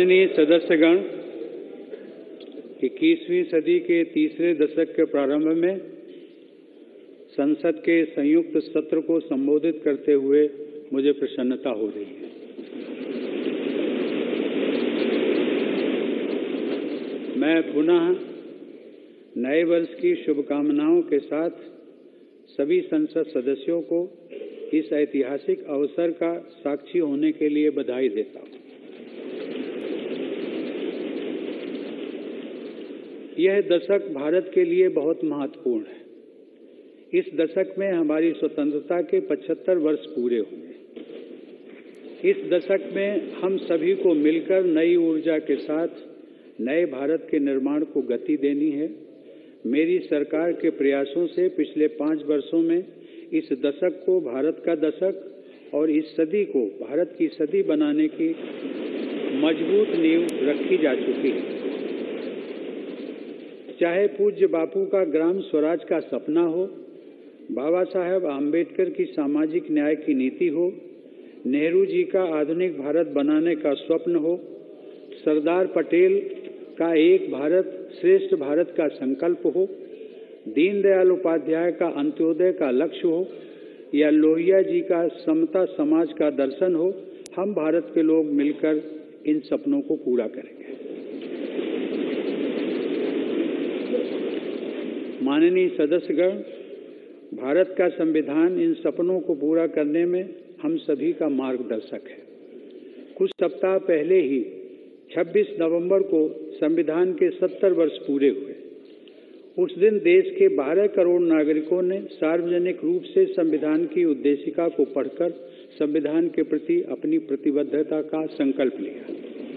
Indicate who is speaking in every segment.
Speaker 1: माननीय सदस्यगण, 21वीं सदी के तीसरे दशक के प्रारंभ में संसद के संयुक्त सत्र को संबोधित करते हुए मुझे प्रसन्नता हो रही है। मैं पुनः नए वर्ष की शुभकामनाओं के साथ सभी संसद सदस्यों को इस ऐतिहासिक अवसर का साक्षी होने के लिए बधाई देता हूं। यह दशक भारत के लिए बहुत महत्वपूर्ण है। इस दशक में हमारी स्वतंत्रता के 75 वर्ष पूरे हुए। इस दशक में हम सभी को मिलकर नई ऊर्जा के साथ नए भारत के निर्माण को गति देनी है। मेरी सरकार के प्रयासों से पिछले 5 वर्षों में इस दशक को भारत का दशक और इस सदी को भारत की सदी बनाने की मजबूत नींव रखी जा चुकी है। चाहे पूज्य बापू का ग्राम स्वराज का सपना हो, बाबा साहेब आम्बेडकर की सामाजिक न्याय की नीति हो, नेहरू जी का आधुनिक भारत बनाने का स्वप्न हो, सरदार पटेल का एक भारत श्रेष्ठ भारत का संकल्प हो, दीनदयाल उपाध्याय का अंत्योदय का लक्ष्य हो या लोहिया जी का समता समाज का दर्शन हो, हम भारत के लोग मिलकर इन सपनों को पूरा करेंगे। माननीय सदस्यगण, भारत का संविधान इन सपनों को पूरा करने में हम सभी का मार्गदर्शक है। कुछ सप्ताह पहले ही 26 नवंबर को संविधान के 70 वर्ष पूरे हुए। उस दिन देश के 12 करोड़ नागरिकों ने सार्वजनिक रूप से संविधान की उद्देशिका को पढ़कर संविधान के प्रति अपनी प्रतिबद्धता का संकल्प लिया।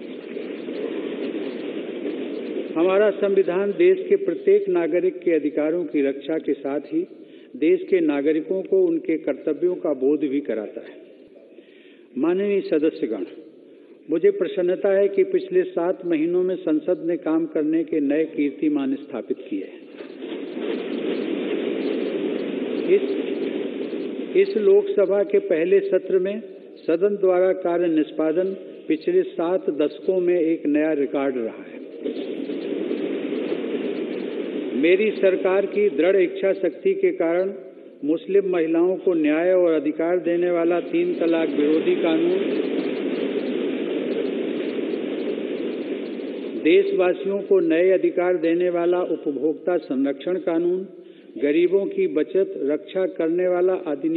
Speaker 1: हमारा संविधान देश के प्रत्येक नागरिक के अधिकारों की रक्षा के साथ ही देश के नागरिकों को उनके कर्तव्यों का बोध भी कराता है। माननीय सदस्यगण, मुझे प्रसन्नता है कि पिछले 7 महीनों में संसद ने काम करने के नए कीर्तिमान स्थापित किए हैं। इस लोकसभा के पहले सत्र में सदन द्वारा कार्य निष्पादन पिछले 7 दशकों में एक नया रिकॉर्ड रहा है। मेरी सरकार की दृढ़ इच्छा शक्ति के कारण मुस्लिम महिलाओं को न्याय और अधिकार देने वाला 3 तलाक विरोधी कानून, देशवासियों को नए अधिकार देने वाला उपभोक्ता संरक्षण कानून, गरीबों की बचत रक्षा करने वाला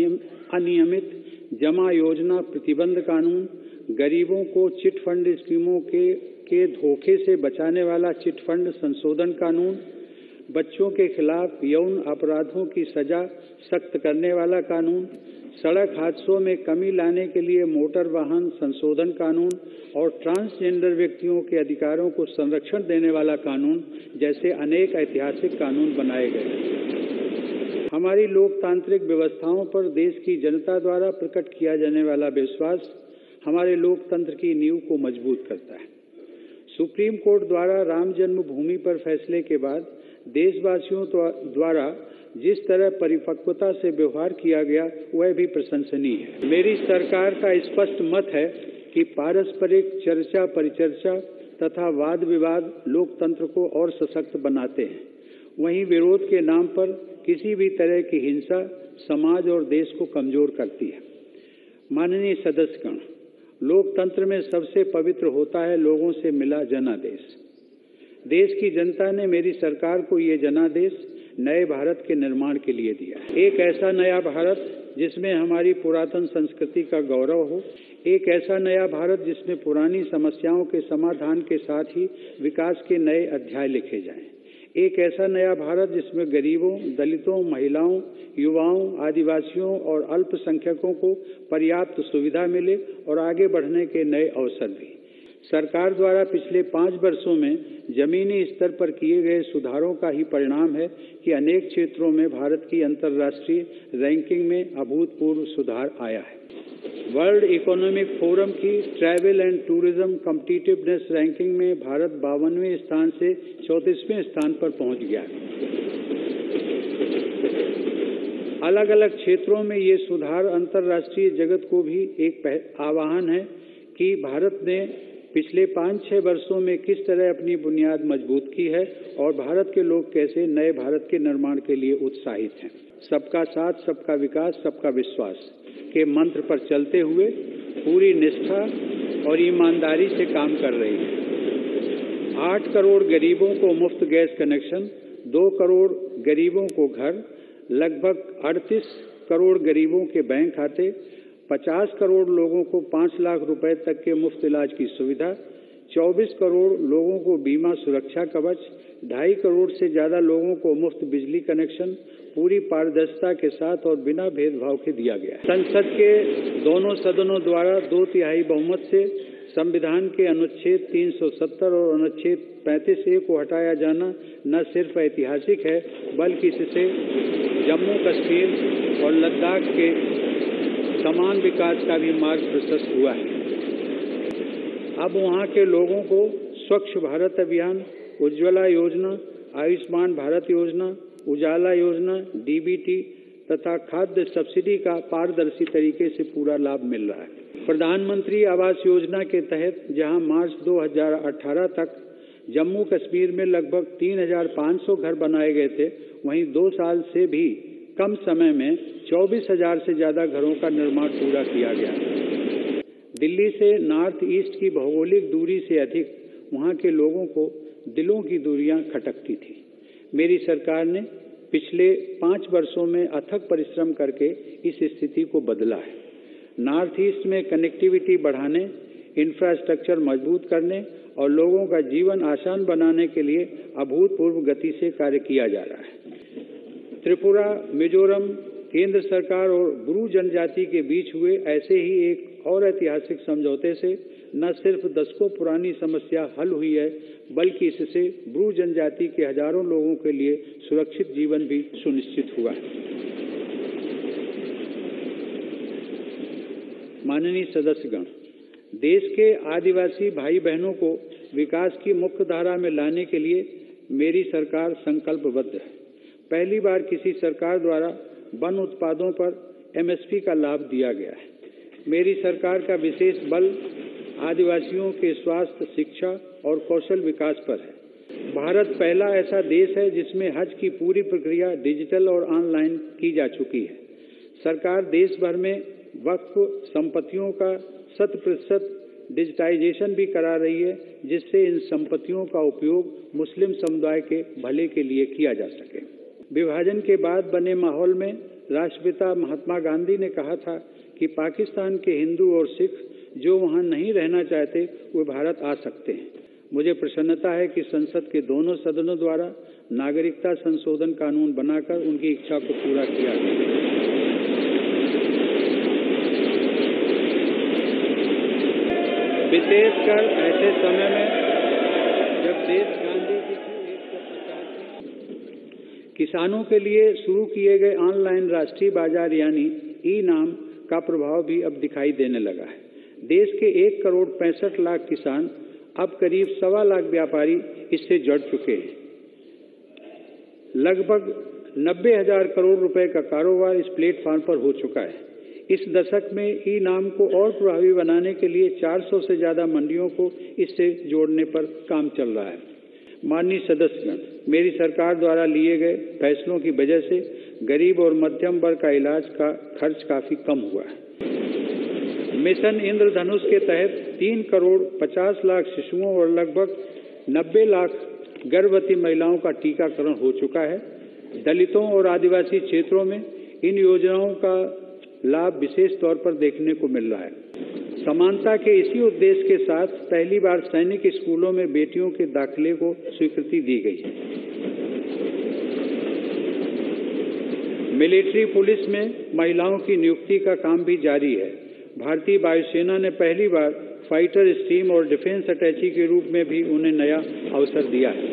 Speaker 1: अनियमित जमा योजना प्रतिबंध कानून, गरीबों को चिट फंड स्कीमों के धोखे से बचाने वाला चिट फंड संशोधन कानून, बच्चों के खिलाफ यौन अपराधों की सजा सख्त करने वाला कानून, सड़क हादसों में कमी लाने के लिए मोटर वाहन संशोधन कानून और ट्रांसजेंडर व्यक्तियों के अधिकारों को संरक्षण देने वाला कानून जैसे अनेक ऐतिहासिक कानून बनाए गए। हमारी लोकतांत्रिक व्यवस्थाओं पर देश की जनता द्वारा प्रकट किया जाने वाला विश्वास हमारे लोकतंत्र की नींव को मजबूत करता है। सुप्रीम कोर्ट द्वारा राम जन्मभूमि पर फैसले के बाद देशवासियों द्वारा जिस तरह परिपक्वता से व्यवहार किया गया वह भी प्रशंसनीय है। मेरी सरकार का स्पष्ट मत है कि पारस्परिक चर्चा परिचर्चा तथा वाद विवाद लोकतंत्र को और सशक्त बनाते हैं। वहीं विरोध के नाम पर किसी भी तरह की हिंसा समाज और देश को कमजोर करती है। माननीय सदस्यगण, लोकतंत्र में सबसे पवित्र होता है लोगों से मिला जनादेश। देश की जनता ने मेरी सरकार को ये जनादेश नए भारत के निर्माण के लिए दिया है। एक ऐसा नया भारत जिसमें हमारी पुरातन संस्कृति का गौरव हो, एक ऐसा नया भारत जिसमें पुरानी समस्याओं के समाधान के साथ ही विकास के नए अध्याय लिखे जाएं, एक ऐसा नया भारत जिसमें गरीबों, दलितों, महिलाओं, युवाओं, आदिवासियों और अल्पसंख्यकों को पर्याप्त सुविधा मिले और आगे बढ़ने के नए अवसर भी। सरकार द्वारा पिछले 5 वर्षों में जमीनी स्तर पर किए गए सुधारों का ही परिणाम है कि अनेक क्षेत्रों में भारत की अंतर्राष्ट्रीय रैंकिंग में अभूतपूर्व सुधार आया है। वर्ल्ड इकोनॉमिक फोरम की travel and tourism competitiveness ranking में भारत 52वें स्थान से 34वें स्थान पर पहुंच गया है। अलग अलग क्षेत्रों में ये सुधार अंतर्राष्ट्रीय जगत को भी एक आह्वान है कि भारत ने पिछले 5-6 वर्षों में किस तरह अपनी बुनियाद मजबूत की है और भारत के लोग कैसे नए भारत के निर्माण के लिए उत्साहित हैं। सबका साथ, सबका विकास, सबका विश्वास के मंत्र पर चलते हुए पूरी निष्ठा और ईमानदारी से काम कर रही है। 8 करोड़ गरीबों को मुफ्त गैस कनेक्शन, 2 करोड़ गरीबों को घर, लगभग 38 करोड़ गरीबों के बैंक खाते, 50 करोड़ लोगों को 5 लाख रुपए तक के मुफ्त इलाज की सुविधा, 24 करोड़ लोगों को बीमा सुरक्षा कवच, 2.5 करोड़ से ज़्यादा लोगों को मुफ्त बिजली कनेक्शन पूरी पारदर्शिता के साथ और बिना भेदभाव के दिया गया है। संसद के दोनों सदनों द्वारा 2/3 बहुमत से संविधान के अनुच्छेद 370 और अनुच्छेद 35A को हटाया जाना न सिर्फ ऐतिहासिक है, बल्कि इससे जम्मू कश्मीर और लद्दाख के समान विकास का भी मार्ग प्रशस्त हुआ है। अब वहाँ के लोगों को स्वच्छ भारत अभियान, उज्ज्वला योजना, आयुष्मान भारत योजना, उजाला योजना, DBT तथा खाद्य सब्सिडी का पारदर्शी तरीके से पूरा लाभ मिल रहा है। प्रधानमंत्री आवास योजना के तहत जहां मार्च 2018 तक जम्मू कश्मीर में लगभग 3,500 घर बनाए गए थे, वहीं 2 साल से भी कम समय में 24,000 से ज़्यादा घरों का निर्माण पूरा किया गया। दिल्ली से नॉर्थ ईस्ट की भौगोलिक दूरी से अधिक वहाँ के लोगों को दिलों की दूरियां खटकती थी। मेरी सरकार ने पिछले 5 वर्षों में अथक परिश्रम करके इस स्थिति को बदला है। नॉर्थ ईस्ट में कनेक्टिविटी बढ़ाने, इंफ्रास्ट्रक्चर मजबूत करने और लोगों का जीवन आसान बनाने के लिए अभूतपूर्व गति से कार्य किया जा रहा है। त्रिपुरा, मिजोरम, केंद्र सरकार और ब्रू जनजाति के बीच हुए ऐसे ही एक और ऐतिहासिक समझौते से न सिर्फ दशकों पुरानी समस्या हल हुई है, बल्कि इससे ब्रू जनजाति के हजारों लोगों के लिए सुरक्षित जीवन भी सुनिश्चित हुआ है। माननीय सदस्यगण, देश के आदिवासी भाई बहनों को विकास की मुख्य धारा में लाने के लिए मेरी सरकार संकल्पबद्ध है। पहली बार किसी सरकार द्वारा वन उत्पादों पर MSP का लाभ दिया गया है। मेरी सरकार का विशेष बल आदिवासियों के स्वास्थ्य, शिक्षा और कौशल विकास पर है। भारत पहला ऐसा देश है जिसमें हज की पूरी प्रक्रिया डिजिटल और ऑनलाइन की जा चुकी है। सरकार देश भर में वक्फ संपत्तियों का 100% डिजिटाइजेशन भी करा रही है, जिससे इन संपत्तियों का उपयोग मुस्लिम समुदाय के भले के लिए किया जा सके। विभाजन के बाद बने माहौल में राष्ट्रपिता महात्मा गांधी ने कहा था कि पाकिस्तान के हिंदू और सिख जो वहां नहीं रहना चाहते वे भारत आ सकते हैं। मुझे प्रसन्नता है कि संसद के दोनों सदनों द्वारा नागरिकता संशोधन कानून बनाकर उनकी इच्छा को पूरा किया गया। विशेषकर ऐसे समय में जब देश गांधी जी की 150 किसानों के लिए शुरू किए गए ऑनलाइन राष्ट्रीय बाजार यानी ई-नाम का प्रभाव भी अब दिखाई देने लगा है। देश के 1 करोड़ 65 लाख किसान, अब करीब 1.25 लाख व्यापारी इससे जुड़ चुके हैं। लगभग 90,000 करोड़ रुपए का कारोबार इस प्लेटफॉर्म पर हो चुका है। इस दशक में ई-नाम को और प्रभावी बनाने के लिए 400 से ज़्यादा मंडियों को इससे जोड़ने पर काम चल रहा है। माननीय सदस्यगण, मेरी सरकार द्वारा लिए गए फैसलों की वजह से गरीब और मध्यम वर्ग का इलाज का खर्च काफ़ी कम हुआ है। मिशन इंद्रधनुष के तहत 3 करोड़ 50 लाख शिशुओं और लगभग 90 लाख गर्भवती महिलाओं का टीकाकरण हो चुका है। दलितों और आदिवासी क्षेत्रों में इन योजनाओं का लाभ विशेष तौर पर देखने को मिल रहा है। समानता के इसी उद्देश्य के साथ पहली बार सैनिक स्कूलों में बेटियों के दाखिले को स्वीकृति दी गई है। मिलिट्री पुलिस में महिलाओं की नियुक्ति का काम भी जारी है। भारतीय वायुसेना ने पहली बार फाइटर स्ट्रीम और डिफेंस अटैची के रूप में भी उन्हें नया अवसर दिया है।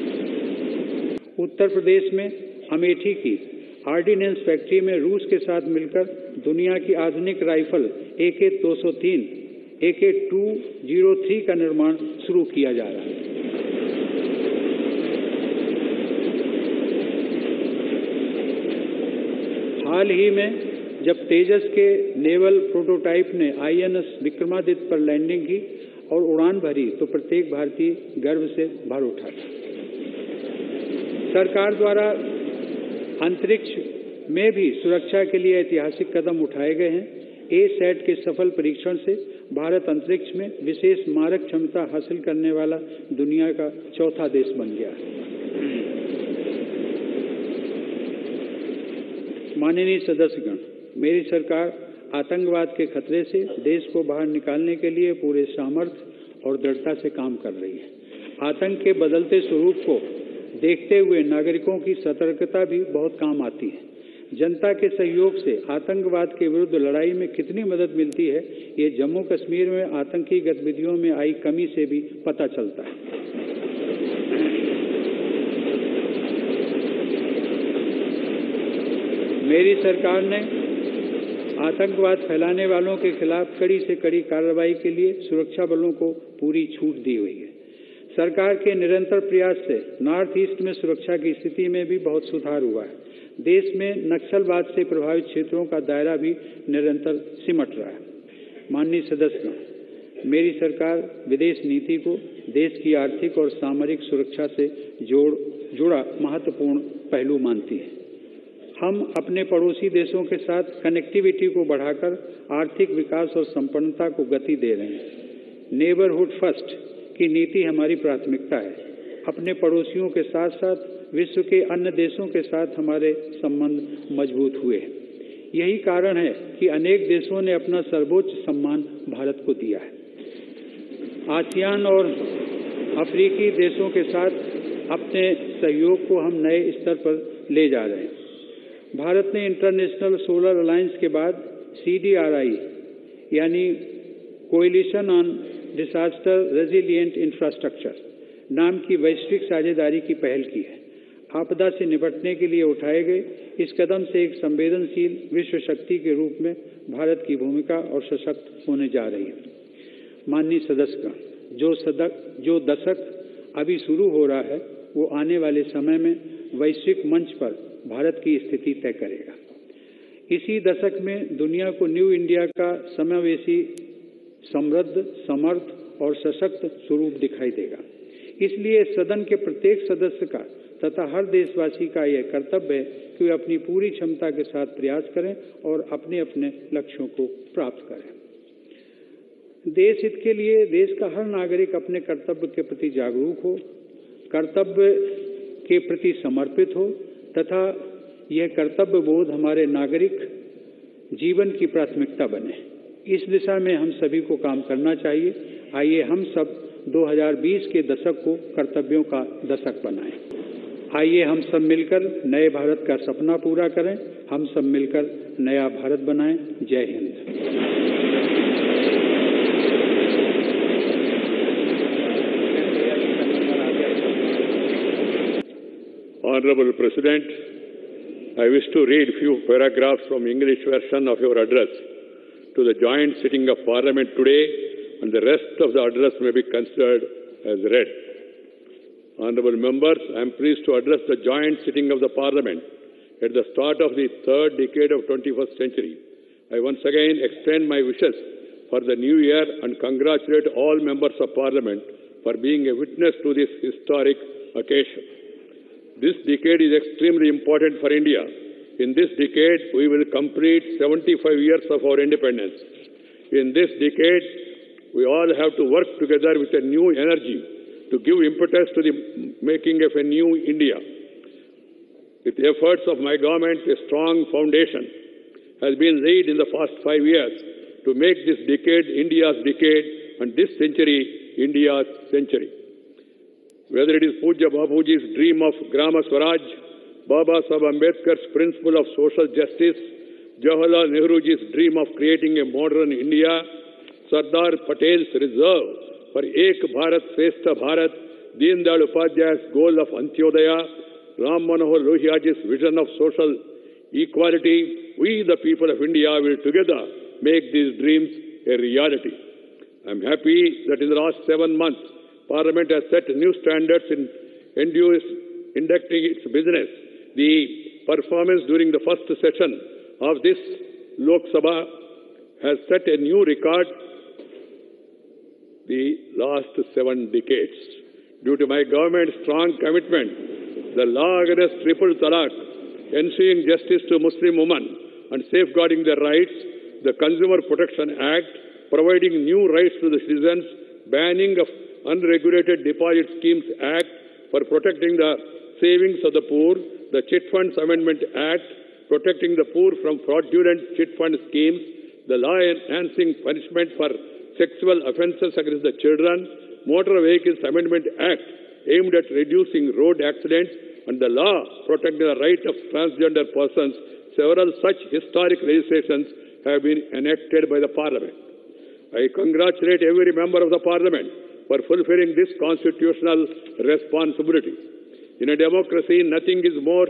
Speaker 1: उत्तर प्रदेश में अमेठी की ऑर्डिनेंस फैक्ट्री में रूस के साथ मिलकर दुनिया की आधुनिक राइफल AK-203, AK-203 का निर्माण शुरू किया जा रहा है। हाल ही में जब तेजस के नेवल प्रोटोटाइप ने INS विक्रमादित्य पर लैंडिंग की और उड़ान भरी तो प्रत्येक भारतीय गर्व से भर उठा था। सरकार द्वारा अंतरिक्ष में भी सुरक्षा के लिए ऐतिहासिक कदम उठाए गए हैं। ए-सैट के सफल परीक्षण से भारत अंतरिक्ष में विशेष मारक क्षमता हासिल करने वाला दुनिया का चौथा देश बन गया। माननीय सदस्यगण, मेरी सरकार आतंकवाद के खतरे से देश को बाहर निकालने के लिए पूरे सामर्थ्य और दृढ़ता से काम कर रही है। आतंक के बदलते स्वरूप को देखते हुए नागरिकों की सतर्कता भी बहुत काम आती है। जनता के सहयोग से आतंकवाद के विरुद्ध लड़ाई में कितनी मदद मिलती है, ये जम्मू कश्मीर में आतंकी गतिविधियों में आई कमी से भी पता चलता है। मेरी सरकार ने आतंकवाद फैलाने वालों के खिलाफ कड़ी से कड़ी कार्रवाई के लिए सुरक्षा बलों को पूरी छूट दी हुई है। सरकार के निरंतर प्रयास से नॉर्थ ईस्ट में सुरक्षा की स्थिति में भी बहुत सुधार हुआ है। देश में नक्सलवाद से प्रभावित क्षेत्रों का दायरा भी निरंतर सिमट रहा है। माननीय सदस्यगण, मेरी सरकार विदेश नीति को देश की आर्थिक और सामरिक सुरक्षा से जुड़ा महत्वपूर्ण पहलू मानती है। हम अपने पड़ोसी देशों के साथ कनेक्टिविटी को बढ़ाकर आर्थिक विकास और संपन्नता को गति दे रहे हैं। नेबरहुड फर्स्ट की नीति हमारी प्राथमिकता है। अपने पड़ोसियों के साथ साथ विश्व के अन्य देशों के साथ हमारे संबंध मजबूत हुए हैं। यही कारण है कि अनेक देशों ने अपना सर्वोच्च सम्मान भारत को दिया है। आसियान और अफ्रीकी देशों के साथ अपने सहयोग को हम नए स्तर पर ले जा रहे हैं। भारत ने इंटरनेशनल सोलर अलायंस के बाद CDRI यानी coalition on disaster resilient infrastructure नाम की वैश्विक साझेदारी की पहल की है। आपदा से निपटने के लिए उठाए गए इस कदम से एक संवेदनशील विश्व शक्ति के रूप में भारत की भूमिका और सशक्त होने जा रही है। माननीय सदस्यगण, जो दशक अभी शुरू हो रहा है वो आने वाले समय में वैश्विक मंच पर भारत की स्थिति तय करेगा। इसी दशक में दुनिया को न्यू इंडिया का समावेशी, समृद्ध, समर्थ और सशक्त स्वरूप दिखाई देगा। इसलिए सदन के प्रत्येक सदस्य का तथा हर देशवासी का यह कर्तव्य है कि वे अपनी पूरी क्षमता के साथ प्रयास करें और अपने अपने लक्ष्यों को प्राप्त करें। देश हित के लिए देश का हर नागरिक अपने कर्तव्य के प्रति जागरूक हो, कर्तव्य के प्रति समर्पित हो तथा यह कर्तव्य बोध हमारे नागरिक जीवन की प्राथमिकता बने। इस दिशा में हम सभी को काम करना चाहिए। आइए हम सब 2020 के दशक को कर्तव्यों का दशक बनाएं। आइए हम सब मिलकर नए भारत का सपना पूरा करें। हम सब मिलकर नया भारत बनाएं। जय Hind.
Speaker 2: Honorable President, I wish to read a few paragraphs from English version of your address to the joint sitting of Parliament today, and the rest of the address may be considered as read. Honorable members, I am pleased to address the joint sitting of the Parliament at the start of the third decade of 21st century. I once again extend my wishes for the new year and congratulate all members of Parliament for being a witness to this historic occasion. This decade is extremely important for India. In this decade, we will complete 75 years of our independence. In this decade, we all have to work together with a new energy to give impetus to the making of a new India. With the efforts of my government, a strong foundation has been laid in the past 5 years to make this decade India's decade and this century India's century. Whether it is Pujya Bapuji's dream of Grama Swaraj, Baba Saheb Ambedkar's principle of social justice, Jawaharlal Nehruji's dream of creating a modern India, Sardar Patel's reserve for Ek Bharat Shrestha Bharat, Deen Dayal Upadhyaya's goal of Antyodaya, Ram Manohar Lohiaji's vision of social equality, we the people of India will together make these dreams a reality. I am happy that in the last 7 months, Parliament has set new standards in conducting its business. The performance during the first session of this Lok Sabha has set a new record. the last 7 decades. Due to my government's strong commitment, the law against triple talaq, ensuring justice to Muslim women and safeguarding their rights, the Consumer Protection Act, providing new rights to the citizens, banning of unregulated deposit schemes Act for protecting the savings of the poor, the Chit Funds Amendment Act, protecting the poor from fraudulent chit fund schemes, the law enhancing punishment for sexual offences against the children, Motor Vehicles Amendment Act aimed at reducing road accidents, and the law protecting the right of transgender persons. Several such historic legislations have been enacted by the Parliament. I congratulate every member of the Parliament for fulfilling this constitutional responsibility. In a democracy, nothing is more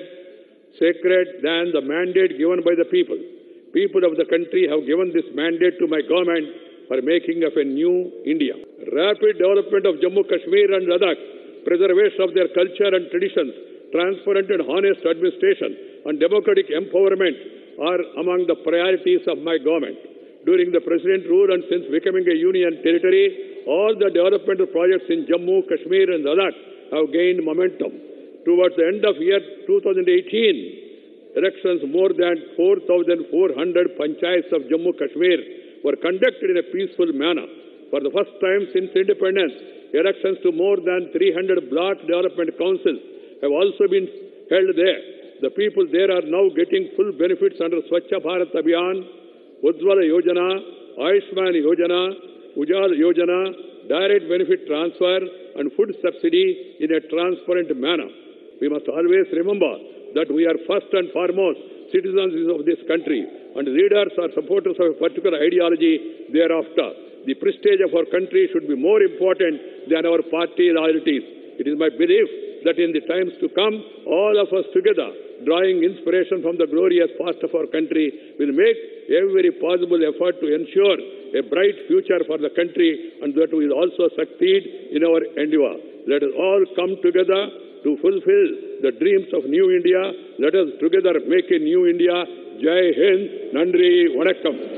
Speaker 2: sacred than the mandate given by the people. People of the country have given this mandate to my government for making of a new India. Rapid development of Jammu, Kashmir and Ladakh, preservation of their culture and traditions, transparent and honest administration and democratic empowerment are among the priorities of my government. During the President's rule and since becoming a union territory, all the developmental projects in Jammu, Kashmir and Ladakh have gained momentum. Towards the end of year 2018, elections more than 4,400 panchayats of Jammu, Kashmir were conducted in a peaceful manner. For the first time since independence, elections to more than 300 block development councils have also been held there. The people there are now getting full benefits under Swachha Bharat Abhiyan, Ujjwala Yojana, Ayushman Yojana, Ujjwala Yojana, direct benefit transfer and food subsidy in a transparent manner. We must always remember that we are first and foremost citizens of this country and leaders are supporters of a particular ideology thereafter. The prestige of our country should be more important than our party loyalties. It is my belief that in the times to come, all of us together, drawing inspiration from the glorious past of our country, will make every possible effort to ensure a bright future for the country and that we will also succeed in our endeavor. Let us all come together to fulfill the dreams of New India. Let us together make a new India. Jai Hind, Nandri, Vanakkam.